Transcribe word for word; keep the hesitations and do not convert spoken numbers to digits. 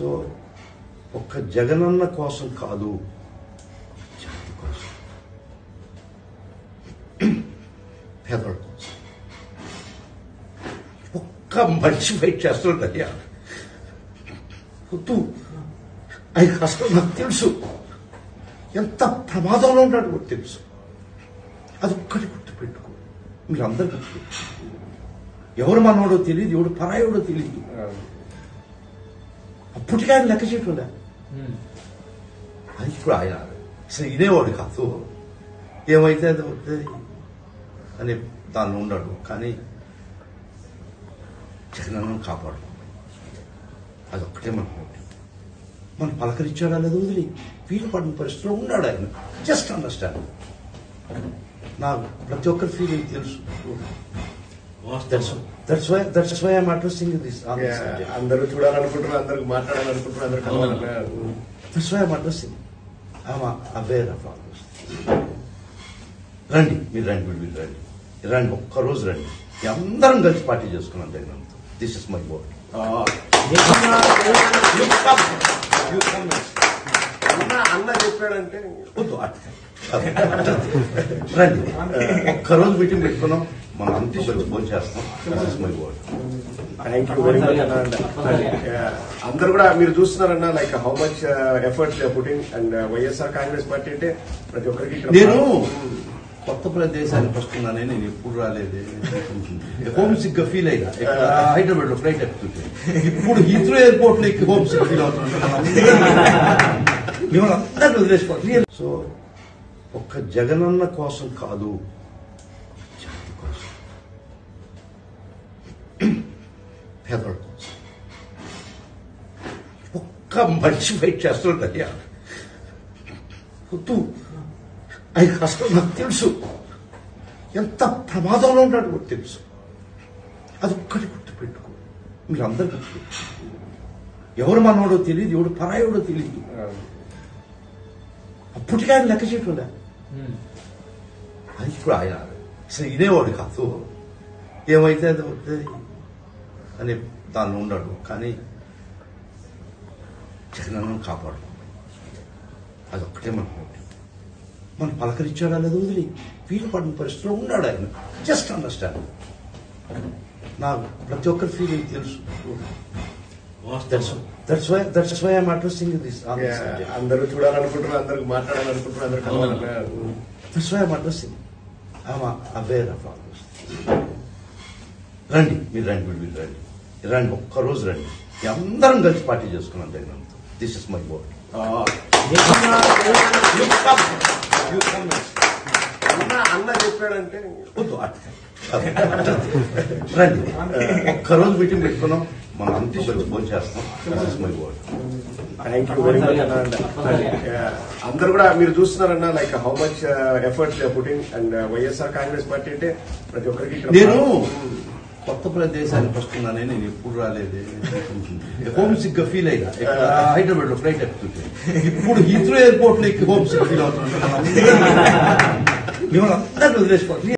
So ఒక్క జగనన్న కోసం కాదు, జాతి కోసం, పేదల కోసం ఒక్క మనిషి ఫైట్ చేస్తుందయ్యా. వద్దు, ఆయన అసలు నాకు తెలుసు ఎంత ప్రమాదంలో ఉన్నాడు కూడా తెలుసు. అది ఒక్కటి గుర్తుపెట్టుకో, మీరు అందరు గుర్తుపెట్టుకో. ఎవరు మనోడో తెలియదు, ఎవడు పరాయోడో తెలియదు. అప్పటికే ఆయన లెక్క చేయకుండా అది ఇప్పుడు ఆయన అసలు ఇదేవాడు కాదు. ఏమైతే అది అవుతుంది అని దానిలో ఉన్నాడు. కానీ జగనన్నను కాపాడు, అదొక్కటే మనకు. మనం పలకరించాడా లేదా వదిలి వీలు పడిన పరిస్థితిలో ఉన్నాడు ఆయన. Just understand. నాకు ప్రతి ఒక్కరి ఫీలింగ్ తెలుసు. అందరూ చూడాలనుకుంటారు, అందరికి మాట్లాడాలనుకుంటారు, అందరు కలవాలన్నారు. రండి, మీరు రండి, మీరు మీరు రండి, రండి, ఒక్కరోజు రండి, అందరం కలిసి పార్టీ చేసుకున్నాం జగన్తో. This is my board. అన్న చెప్పాడంటే వద్దు, రండి, ఒక్కరోజు మీటింగ్ పెట్టుకున్నాం, మనం అంతా కలిసి ఫోన్ చేస్తాం. This is my board. Thank you very much అన్న. అందరు కూడా మీరు చూస్తున్నారన్న, like how much efforts putting. And YSR Congress party అంటే ప్రతి ఒక్కరికి. నేను కొత్త ప్రదేశానికి వస్తున్నానే, నేను ఎప్పుడు రాలేదు. హోమ్ సిక్ గా ఫీల్ అయ్యా హైదరాబాద్ లో ఫ్లైట్ ఎక్కుతుంటే. ఇప్పుడు హీత్రో ఎయిర్పోర్ట్ లో ఎక్కి హోమ్ సిక్ ఫీల్ అవుతున్నాను. మిమ్మల్ని అందరినీ వదిలేసుకోవాలి. సో ఒక్క జగనన్న కోసం కాదు, జాతి కోసం, పేదల కోసం ఒక్క మనిషి ఫైట్ చేస్తుందయ్యా. వద్దు, ఆయన అసలు నాకు తెలుసు ఎంత ప్రమాదంలో ఉన్నాడు కూడా తెలుసు. అది ఒక్కటి గుర్తుపెట్టుకో, మీరు అందరు గుర్తుపెట్టుకో. ఎవరు మనోడో తెలియదు, ఎవడు పరాయోడో తెలియదు. అప్పటికే ఆయన లెక్క చేయకుండా అది ఇప్పుడు ఆయన అసలు ఇదేవాడు కాదు. ఏమైతే అది అవుతుంది అని దానిలో ఉన్నాడు. కానీ జగనన్నను కాపాడు, అదొక్కటే మనకు. మనం పలకరించాడా లేదా వదిలి వీలు పడిన పరిస్థితిలో ఉన్నాడు ఆయన. Just understand. నాకు ప్రతి ఒక్కరి ఫీలింగ్ తెలుసు. అందరూ చూడాలనుకుంటారు, అందరికి మాట్లాడాలనుకుంటారు, అందరు కలవాలన్నారు. రండి, మీరు రండి, మీరు మీరు రండి, రండి, ఒక్కరోజు రండి, అందరం కలిసి పార్టీ చేసుకున్నాం జగన్తో. This is my board. అన్న చెప్పాడంటే వద్దు, రండి, ఒక్కరోజు మీటింగ్ పెట్టుకున్నాం, మనం అంతా కలిసి ఫోన్ చేస్తాం. This is my board. Thank you very much అన్న. అందరు కూడా మీరు చూస్తున్నారన్న, like how much efforts putting. And YSR Congress party అంటే ప్రతి ఒక్కరికి. నేను కొత్త ప్రదేశానికి వస్తున్నానే, నేను ఎప్పుడు రాలేదు. హోమ్ సిక్ గా ఫీల్ అయ్యా హైదరాబాద్ లో ఫ్లైట్ ఎక్కుతుంటే. ఇప్పుడు హీత్రో ఎయిర్పోర్ట్ లో ఎక్కి హోమ్ సిక్ ఫీల్ అవుతున్నాను. మిమ్మల్ని అందరినీ వదిలేసుకోవాలి.